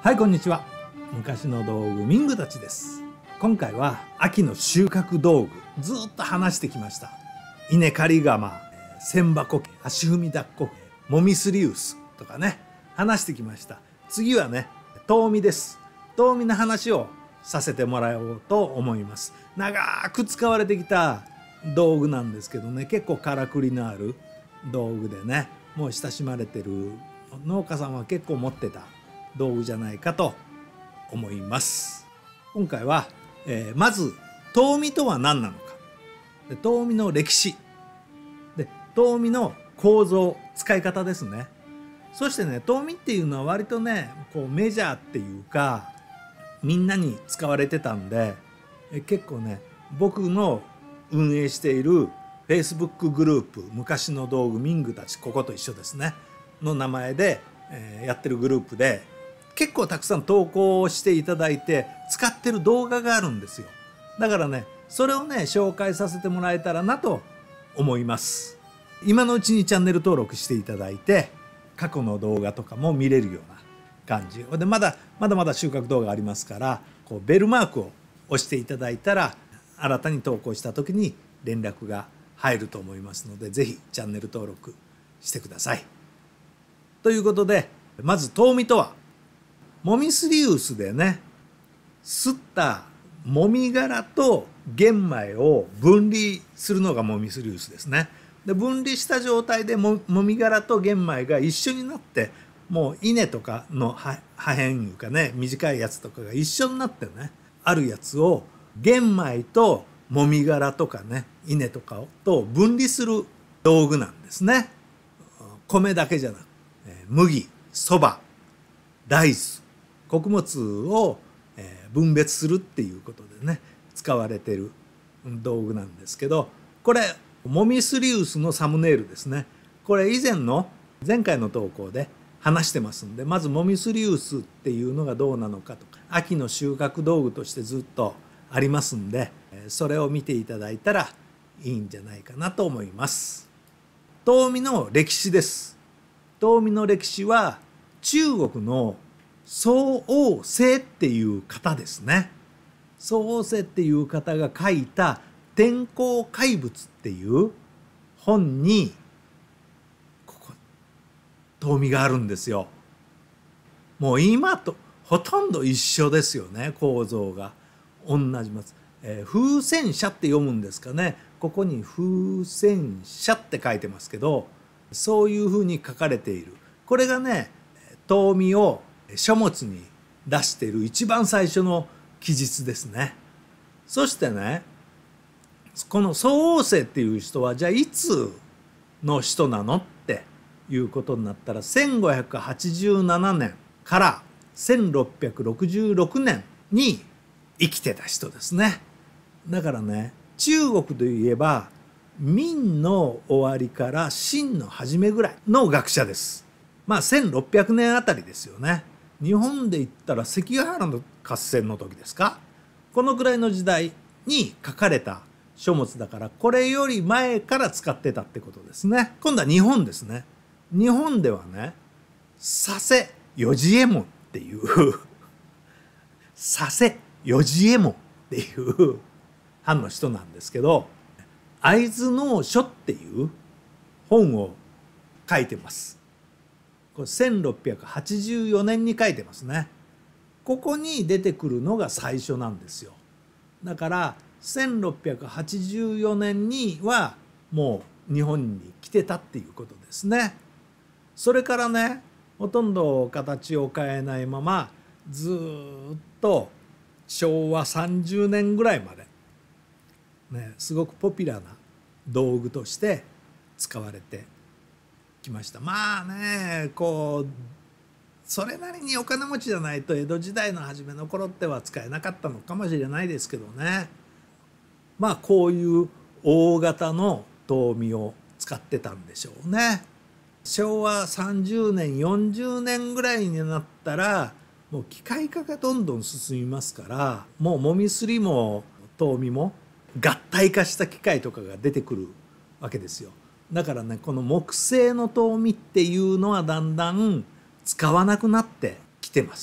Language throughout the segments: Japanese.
はい、こんにちは。昔の道具ミングたちです。今回は秋の収穫道具ずっと話してきました。稲刈り鎌、千葉こけ、足踏み抱っこけ、もみすり臼とかね、話してきました。次はね、遠見です。遠見の話をさせてもらおうと思います。長く使われてきた道具なんですけどね、結構からくりのある道具でね、もう親しまれてる農家さんは結構持ってた道具じゃないかと思います。今回は、まず遠見とは何なのか、で遠見の歴史で遠見の構造、使い方ですね。そしてね、遠見っていうのは割とねこうメジャーっていうかみんなに使われてたんで、結構ね僕の運営している Facebook グループ昔の道具ミングたちここと一緒ですねの名前で、やってるグループで結構たくさん投稿していただいて使ってる動画があるんですよ。だからねそれをね紹介させてもらえたらなと思います。今のうちにチャンネル登録していただいて過去の動画とかも見れるような感じで、まだまだ収穫動画ありますから、こうベルマークを押していただいたら新たに投稿した時に連絡が入ると思いますので、ぜひチャンネル登録してください。ということで、まず遠見とはもみすり臼でね、すったもみ殻と玄米を分離するのがもみすり臼ですね。で分離した状態でもみ殻と玄米が一緒になって、もう稲とかの破片いうかね、短いやつとかが一緒になってね、あるやつを玄米ともみ殻とかね、稲とかと分離する道具なんですね。米だけじゃなく麦、そば、大豆、穀物を分別するっていうことでね使われてる道具なんですけど、これもみすり臼のサムネイルですね。これ以前の前回の投稿で話してますんで、まずもみすり臼っていうのがどうなのかとか、秋の収穫道具としてずっとありますんで、それを見ていただいたらいいんじゃないかなと思います。遠見の歴史です。遠見の歴史は中国の宋王政っていう方ですね。宋王政っていう方が書いた「天工怪物」っていう本に遠見があるんですよ。もう今とほとんど一緒ですよね、構造が同じます。風船社って読むんですかね。ここに風船社って書いてますけど、そういうふうに書かれている。これがね遠見を書物に出している一番最初の記述ですね。そしてね、この宋王政っていう人はじゃあいつの人なのっていうことになったら、1587年から1666年に生きてた人ですね。だからね、中国で言えば明の終わりから清の初めぐらいの学者です。まあ1600年あたりですよね。日本で言ったら関ヶ原の合戦の時ですか、このくらいの時代に書かれた書物だから、これより前から使ってたってことですね。今度は日本ですね。日本ではね佐世与次右衛門っていう佐世与次右衛門っていう藩の人なんですけど、会津農書っていう本を書いてます。これ1684年に書いてますね。ここに出てくるのが最初なんですよ。だから1684年にはもう日本に来てたっていうことですね。それからねほとんど形を変えないままずっと昭和30年ぐらいまでね、すごくポピュラーな道具として使われてきました。まあね、こうそれなりにお金持ちじゃないと江戸時代の初めの頃っては使えなかったのかもしれないですけどね。まあこういう大型の遠見を使ってたんでしょうね。昭和30年40年ぐらいになったらもう機械化がどんどん進みますから、もうもみすりも遠見も合体化した機械とかが出てくるわけですよ。だからね、この木製の遠見っていうのはだんだん使わなくなってきてます。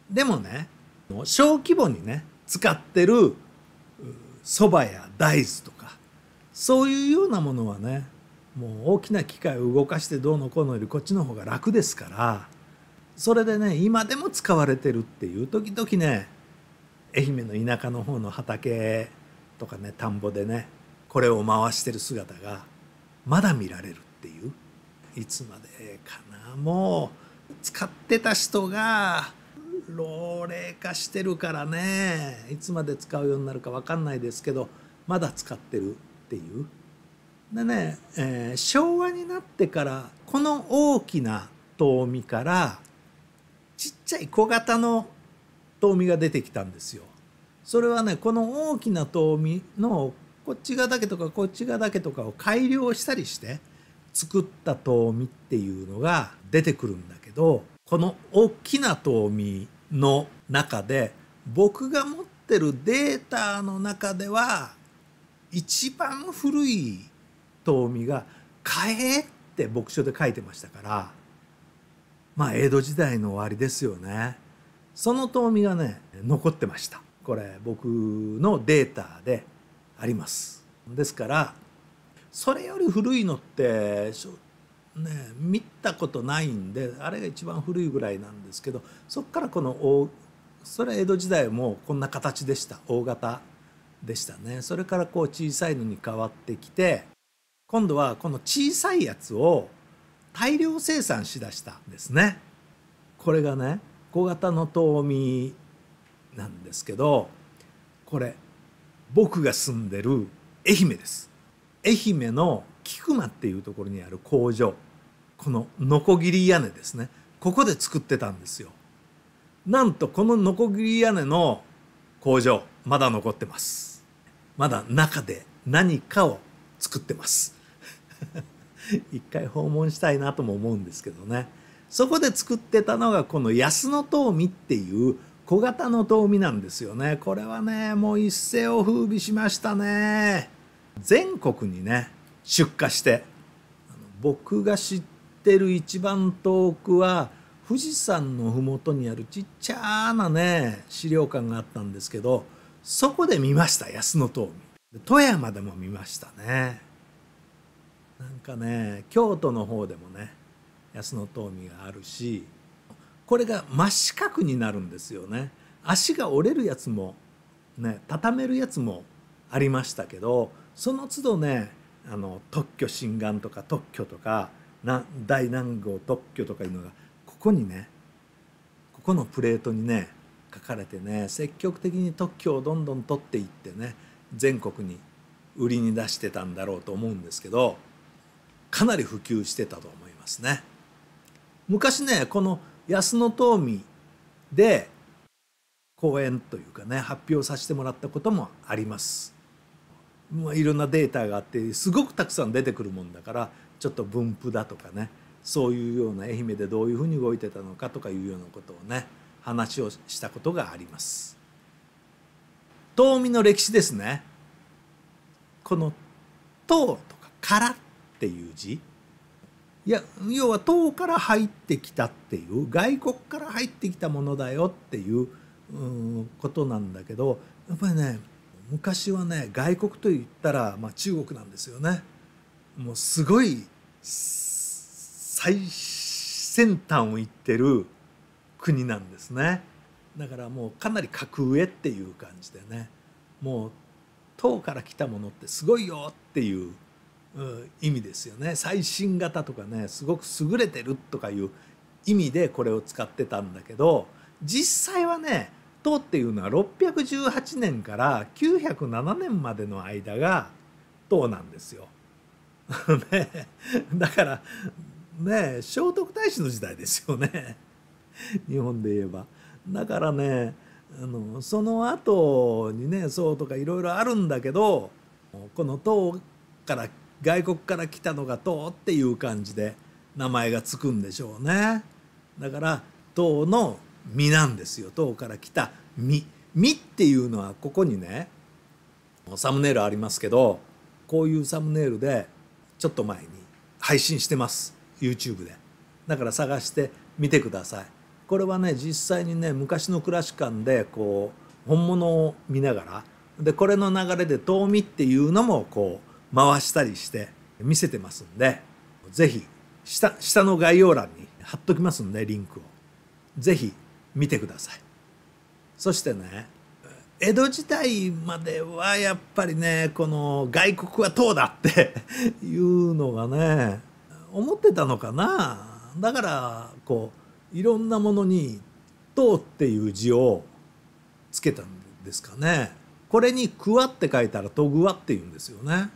でもね小規模にね使ってるそばや大豆とかそういうようなものはねもう大きな機械を動かしてどうのこうのよりこっちの方が楽ですから、それでね今でも使われてるっていう時々ね愛媛の田舎の方の畑とかね田んぼでねこれを回してる姿がまだ見られるっていう。いつまでかな、もう使ってた人が老齢化してるからねいつまで使うようになるか分かんないですけどまだ使ってるっていう。でね、昭和になってからこの大きな灯海からちっちゃい小型の灯海が出てきたんですよ。それはねこの大きな灯海のこっち側だけとかこっち側だけとかを改良したりして作った灯海っていうのが出てくるんだけど、この大きな灯海の中で僕が持ってるデータの中では一番古い灯海が嘉永って牧書で書いてましたから、まあ江戸時代の終わりですよね。その灯海がね残ってました。これ僕のデータであります。ですからそれより古いのってね見たことないんであれが一番古いぐらいなんですけど、そっからこのそれは江戸時代もこんな形でした。大型でしたね。それからこう小さいのに変わってきて今度はこの小さいやつを大量生産しだしたんですね。これがね小型の灯海なんですけど、これ僕が住んでる愛媛です。愛媛の菊間っていうところにある工場、このノコギリ屋根ですね、ここで作ってたんですよ。なんとこのノコギリ屋根の工場まだ残ってます。まだ中で何かを作ってます一回訪問したいなとも思うんですけどね。そこで作ってたのがこの安野灯海っていう小型の灯海なんですよね。これはねもう一世を風靡しましたね。全国にね出荷して、僕が知ってる一番遠くは富士山の麓にあるちっちゃなね資料館があったんですけど、そこで見ました安野灯海。富山でも見ましたね。なんかね京都の方でもね安野灯海があるし、これが真四角になるんですよね。足が折れるやつもね畳めるやつもありましたけど、その都度ね特許心眼とか特許とか大何号特許とかいうのがここにねここのプレートにね書かれてね、積極的に特許をどんどん取っていってね全国に売りに出してたんだろうと思うんですけど、かなり普及してたと思いますね。昔ねこの安野灯海で講演というかね発表させてもらったこともあります。いろんなデータがあってすごくたくさん出てくるもんだから、ちょっと分布だとかねそういうような愛媛でどういうふうに動いてたのかとかいうようなことをね話をしたことがあります。灯海の歴史ですね。この灯とかからっていう字、要は唐から入ってきたっていう外国から入ってきたものだよっていうことなんだけど、やっぱりね昔はね外国といったら、中国なんですよね。もうすごい最先端を行ってる国なんですね。だからもうかなり格上っていう感じでね、もう唐から来たものってすごいよっていう意味ですよね。最新型とかねすごく優れてるとかいう意味でこれを使ってたんだけど、実際はね唐っていうのは618年から907年までの間が唐なんですよね、だからね聖徳太子の時代ですよね日本で言えば。だからねその後にね宋とかいろいろあるんだけど、この唐から外国から来たのが唐っていう感じで名前がつくんでしょうね。だから唐の実なんですよ。唐から来た実。実っていうのはここにねサムネイルありますけど、こういうサムネイルでちょっと前に配信してます YouTube で。だから探してみてください。 これはね実際にね昔の暮らし館でこう本物を見ながらでこれの流れで遠見っていうのもこう回したりして見せてますんで、ぜひ下の概要欄に貼っときますんでリンクをぜひ見てください。そしてね江戸時代まではやっぱりねこの外国は唐だっていうのがね思ってたのかな。だからこういろんなものに唐っていう字をつけたんですかね。これにくわって書いたらとぐわっていうんですよね。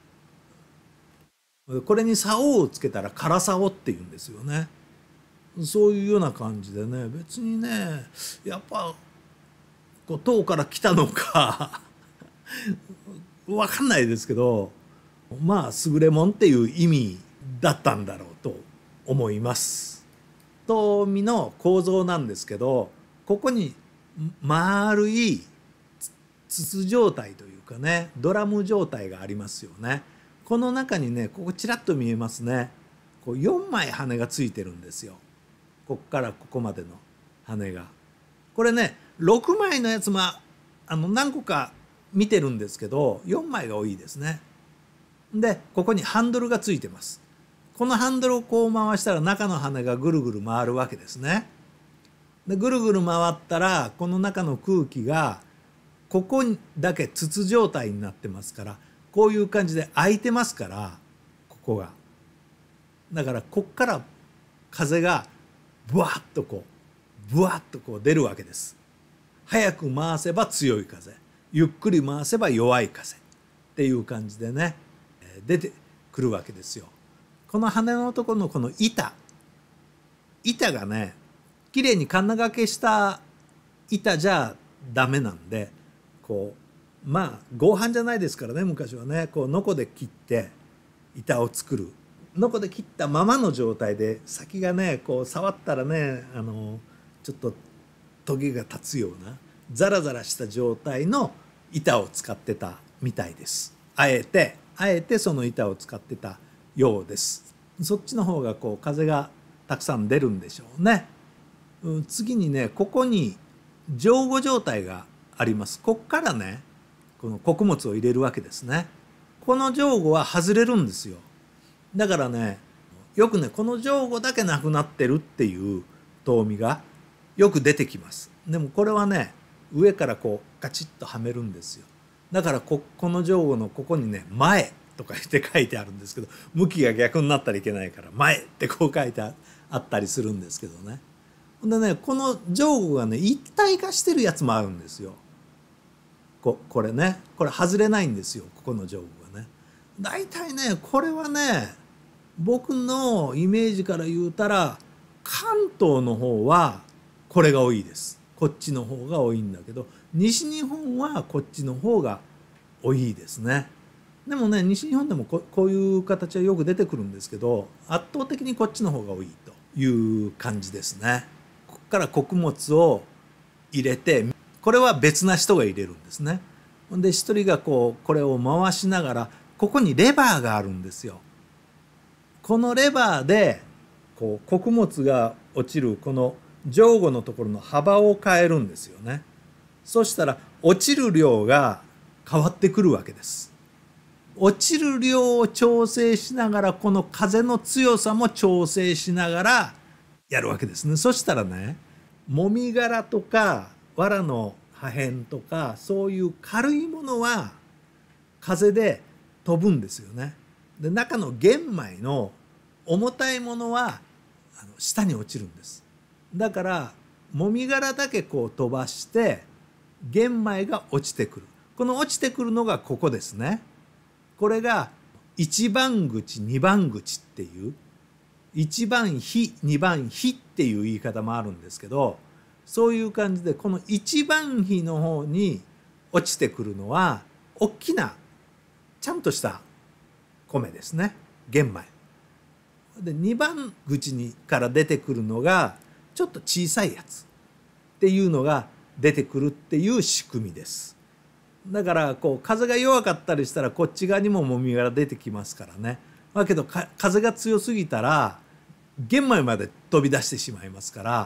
これにさおをつけたらからさおっていうんですよね。そういうような感じでね別にねやっぱこう唐から来たのか分かんないですけどまあ優れもんっていう意味だったんだろうと思います。遠見の構造なんですけどここに丸い筒状態というかねドラム状態がありますよね。この中にねここちらっと見えますね。こう4枚羽がついてるんですよ。こっからここまでの羽が。これね6枚のやつも何個か見てるんですけど4枚が多いですね。でここにハンドルがついてます。このハンドルをこう回したら中の羽がぐるぐる回るわけですね。でぐるぐる回ったらこの中の空気がここだけ筒状態になってますからこういう感じで開いてますからここがだからこっから風がブワッとこう出るわけです。早く回せば強い風ゆっくり回せば弱い風っていう感じでね出てくるわけですよ。この羽のところのこの板がねきれいに金掛けした板じゃダメなんでこうまあ合板じゃないですからね昔はねこうノコで切って板を作るノコで切ったままの状態で先がねこう触ったらねちょっとトゲが立つようなザラザラした状態の板を使ってたみたいです。あえてその板を使ってたようです。そっちの方がこう風がたくさん出るんでしょうね。次にねここに上後状態があります。こっからねこの穀物を入れるわけですね。この上後は外れるんですよ。だからねよくねこの上後だけなくなってるっていう遠見がよく出てきます。でもこれはね上からこうガチッとはめるんですよ。だからこの上後のここにね前とか言って書いてあるんですけど向きが逆になったらいけないから前ってこう書いてあったりするんですけどね。でねこの上後がね一体化してるやつもあるんですよ。これねこれ外れないんですよここの上後がね。大体ねこれはね僕のイメージから言うたら関東の方はこれが多いです。こっちの方が多いんだけど西日本はこっちの方が多いですね。でもね西日本でもこういう形はよく出てくるんですけど圧倒的にこっちの方が多いという感じですね。ここから穀物を入れてこれは別な人が入れるんですね。で一人がこれを回しながらここにレバーがあるんですよ。このレバーで穀物が落ちるこの上後のところの幅を変えるんですよね。そしたら落ちる量が変わってくるわけです。落ちる量を調整しながらこの風の強さも調整しながらやるわけですね。そしたらねもみ殻とか藁の破片とかそういう軽いものは風で飛ぶんですよね。で中の玄米の重たいものは下に落ちるんです。だからもみ殻だけ飛ばして玄米が落ちてくる。この落ちてくるのがここですね。これが一番口二番口っていう一番比二番比っていう言い方もあるんですけどそういう感じでこの一番比の方に落ちてくるのは大きなちゃんとした米ですね玄米で2番口から出てくるのがちょっと小さいやつっていうのが出てくるっていう仕組みです。だから風が弱かったりしたらこっち側にももみ殻出てきますからね。だけど風が強すぎたら玄米まで飛び出してしまいますから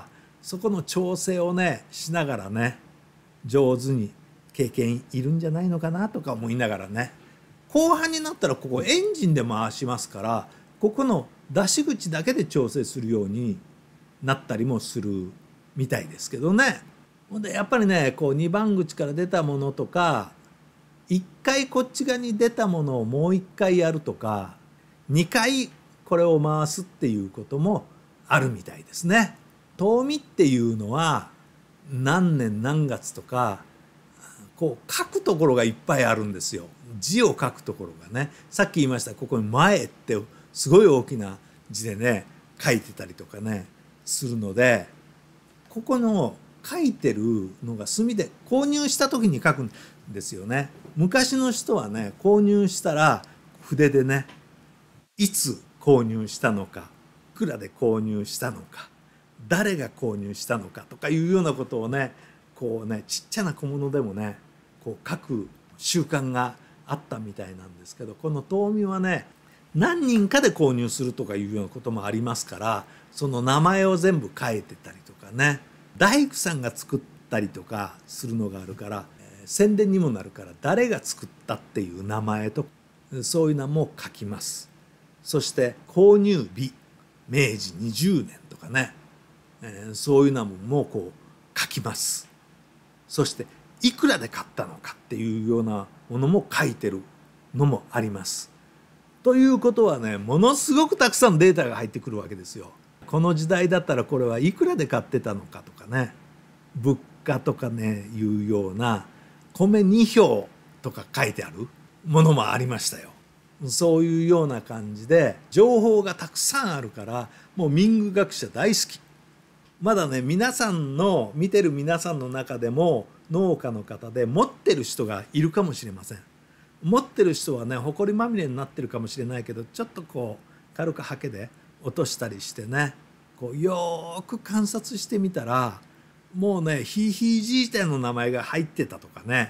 そこの調整をねしながらね上手に経験いるんじゃないのかなとか思いながらね、後半になったらここエンジンで回しますから、ここの出し口だけで調整するようになったりもするみたいですけどね。ほんでやっぱりねこう2番口から出たものとか、1回こっち側に出たものをもう1回やるとか、2回これを回すっていうこともあるみたいですね。遠見っていうのは何年何月とかこう書くところがいっぱいあるんですよ。字を書くところがね、さっき言いましたここに「前」ってすごい大きな字でね書いてたりとかねするので、ここの書いてるのが墨で購入した時に書くんですよね。昔の人はね購入したら筆でねいつ購入したのか、いくらで購入したのか、誰が購入したのかとかいうようなことをねこうねちっちゃな小物でもねこう書く習慣があったみたいなんですけど、この遠見はね何人かで購入するとかいうようなこともありますから、その名前を全部書いてたりとかね、大工さんが作ったりとかするのがあるから、宣伝にもなるから誰が作ったっていう名前とそういうのも書きます。そして購入日明治20年とかね、そういうのもこう書きます。そしていくらで買ったのかっていうようなものも書いてるのもあります。ということはねものすごくたくさんデータが入ってくるわけですよ。この時代だったらこれはいくらで買ってたのかとかね、物価とかねいうような米2票とか書いてあるものもありましたよ。そういうような感じで情報がたくさんあるから、もう民具学者大好き。まだね皆さんの見てる皆さんの中でも農家の方で持ってる人がいるかもしれません。持ってる人はね埃まみれになってるかもしれないけど、ちょっとこう軽くハケで落としたりしてね、こうよーく観察してみたらもうねひいひいじいちゃんの名前が入ってたとかね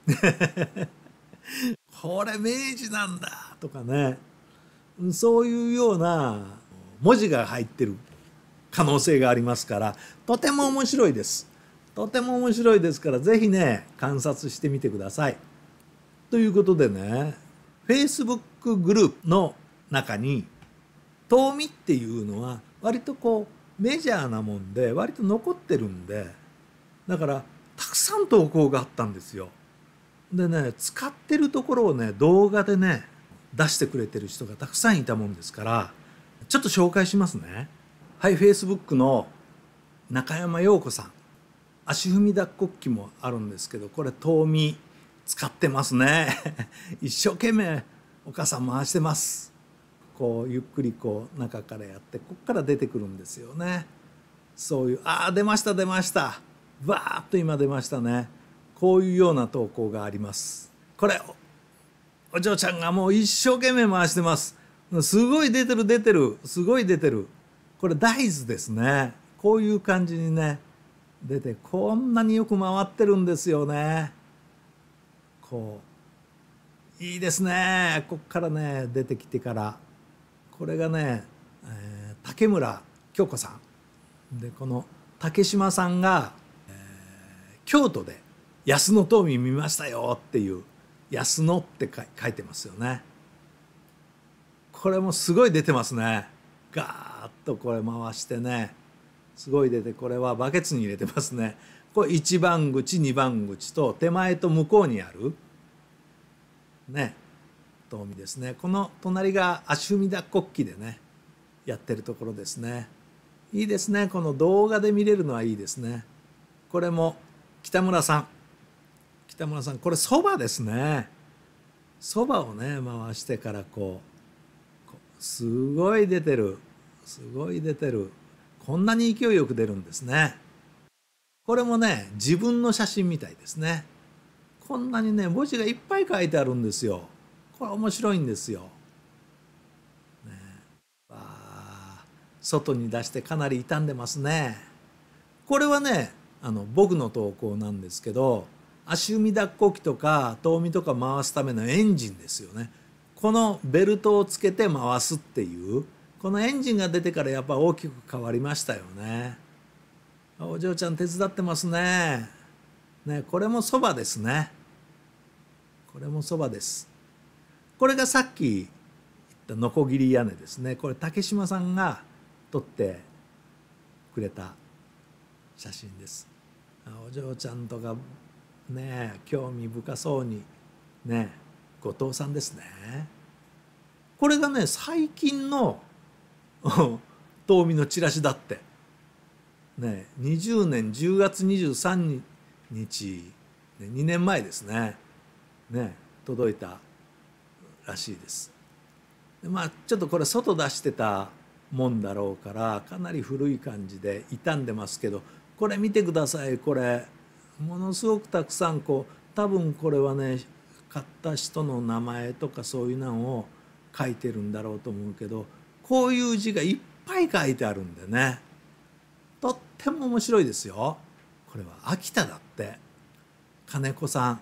これ明治なんだとかね、そういうような文字が入ってる可能性がありますから、とても面白いです。とても面白いですからぜひね観察してみてください。ということでね、Facebook グループの中に遠見っていうのは割とこうメジャーなもんで割と残ってるんで、だからたくさん投稿があったんですよ。でね使ってるところをね動画でね出してくれてる人がたくさんいたもんですから、ちょっと紹介しますね。はい、Facebook の中山陽子さん、足踏み脱穀機もあるんですけど、これ遠見使ってますね一生懸命お母さん回してます。こうゆっくりこう中からやってこっから出てくるんですよね。そういう出ました出ました、バーッと今出ましたね。こういうような投稿があります。これお嬢ちゃんがもう一生懸命回してます。すごい出てる出てる、すごい出てる。これ大豆ですね。こういう感じにね出て、こんなによく回ってるんですよね。こういいですね。こっからね出てきてから、これがね、竹村京子さんで、この竹島さんが、京都で安野遠見見ましたよっていう安野って書いてますよね。これもすごい出てますね。ガーッとこれ回してねすごい出て、これはバケツに入れてますね。これ1番口2番口と手前と向こうにあるね遠見ですね。この隣が足踏み脱穀機でねやってるところですね。いいですね。この動画で見れるのはいいですね。これも北村さん、北村さんこれそばですね。そばをね回してからこうすごい出てる、すごい出てる。こんなに勢いよく出るんですね。これもね自分の写真みたいですね。こんなにね文字がいっぱい書いてあるんですよ。これ面白いんですよ。外に出してかなり傷んでますね。これはね僕の投稿なんですけど、足踏み脱穀機とか遠見とか回すためのエンジンですよね。このベルトをつけて回すっていう、このエンジンが出てからやっぱ大きく変わりましたよね。 お嬢ちゃん手伝ってますね。ね、これもそばですね。これもそばです。これがさっき言ったノコギリ屋根ですね。これ竹島さんが撮ってくれた写真です。お嬢ちゃんとかね、興味深そうにね、後藤さんですね。これがね、最近の遠見のチラシだって。ね、20年10月23日、2年前ですね。ね、届いたらしいです。でまあちょっとこれ外出してたもんだろうからかなり古い感じで傷んでますけど、これ見てください。これものすごくたくさん多分これはね、買った人の名前とかそういうのを書いてるんだろうと思うけど、こういう字がいっぱい書いてあるんでね、とっても面白いですよ。これは秋田だって。金子さん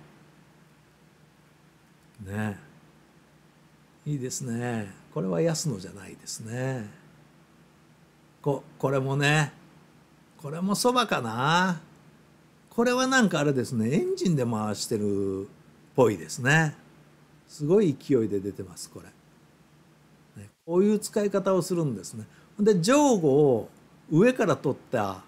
ね、いいですね。これは安野じゃないですね。これもね、これもそばかな。これはなんかあれですね、エンジンで回してるっぽいですね。すごい勢いで出てますこれ。こういう使い方をするんですね。で上後を上から撮った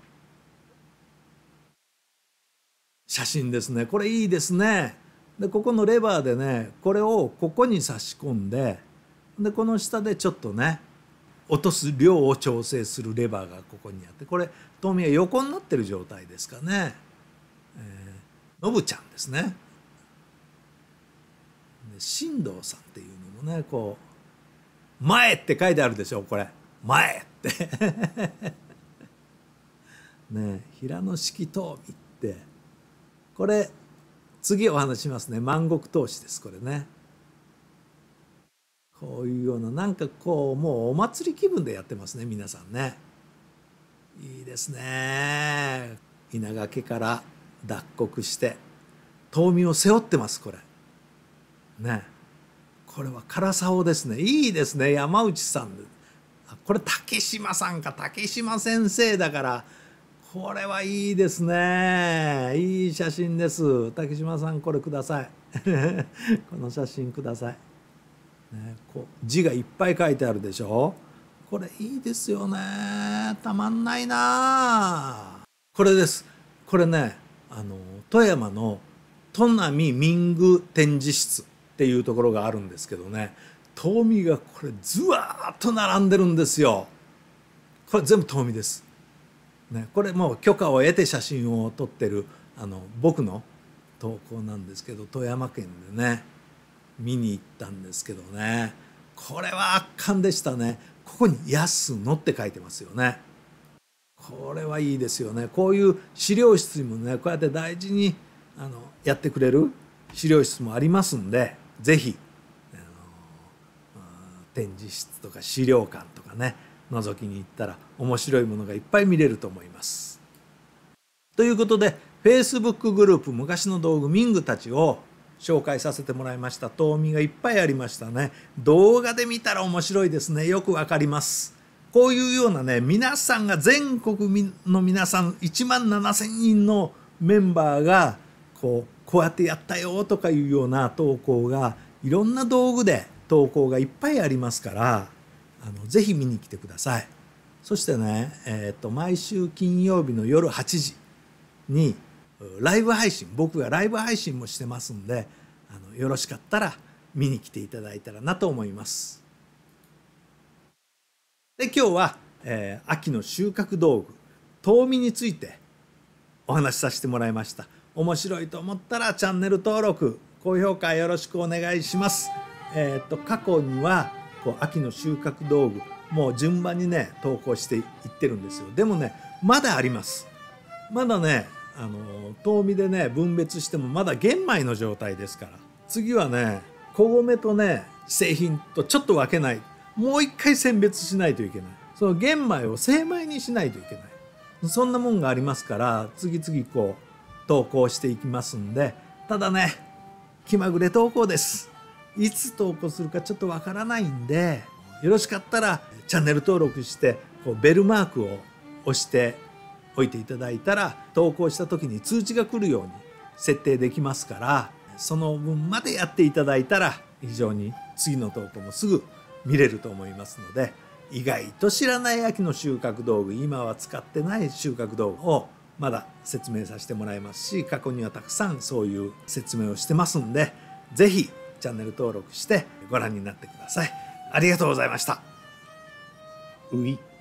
写真ですね。これいいですね。でここのレバーでね、これをここに差し込んで、でこの下でちょっとね、落とす量を調整するレバーがここにあって、これ遠見は横になってる状態ですかね。のぶちゃんですね。新藤さんっていうのもね、前って書いてあるでしょ、これ前ってね、平野式遠見って、これ次お話しますね。万国投資です、これね。こういうようななんかもうお祭り気分でやってますね、皆さんね。いいですね。稲垣から脱穀して遠見を背負ってます、これね。これは唐竿ですね。いいですね、山内さん。これ竹島さんか、竹島先生だから、これはいいですね。いい写真です。竹島さん、これくださいこの写真ください、ね、字がいっぱい書いてあるでしょ。これいいですよね。たまんないな。これです。これね、富山の砺波民具展示室っていうところがあるんですけどね、遠見がこれずわーっと並んでるんですよ。これ全部遠見です、ね。これもう許可を得て写真を撮ってる僕の投稿なんですけど、富山県でね見に行ったんですけどね、これは圧巻でしたね。ここに「安野」って書いてますよね。これはいいですよね。こういう資料室にもね、こうやって大事にやってくれる資料室もありますんで、ぜひ展示室とか資料館とかね、覗きに行ったら面白いものがいっぱい見れると思います。ということで Facebook グループ昔の道具民具たちを紹介させてもらいました。遠見がいっぱいありましたね。動画で見たら面白いですね。よくわかります。こういうようなね、皆さんが全国の皆さん1万7,000人のメンバーがこうやってやったよとかいうような投稿が、いろんな道具で投稿がいっぱいありますから、ぜひ見に来てください。そしてね、毎週金曜日の夜8時にライブ配信、僕がライブ配信もしてますんで、よろしかったら見に来ていただいたらなと思います。で今日は、秋の収穫道具遠見についてお話しさせてもらいました。面白いと思ったらチャンネル登録高評価よろしくお願いします。過去には秋の収穫道具もう順番にね投稿していってるんですよ。でもねまだあります。まだね遠見でね分別してもまだ玄米の状態ですから、次はね小米とね製品とちょっと分けない、もう一回選別しないといけない。その玄米を精米にしないといけない、そんなもんがありますから、次々投稿していきますんで、ただね気まぐれ投稿です。いつ投稿するかちょっとわからないんで、よろしかったらチャンネル登録してベルマークを押しておいていただいたら投稿した時に通知が来るように設定できますから、その分までやっていただいたら非常に次の投稿もすぐ見れると思いますので、意外と知らない秋の収穫道具、今は使ってない収穫道具をまだ説明させてもらいますし、過去にはたくさんそういう説明をしてますんで、是非チャンネル登録してご覧になってください。ありがとうございました。うい。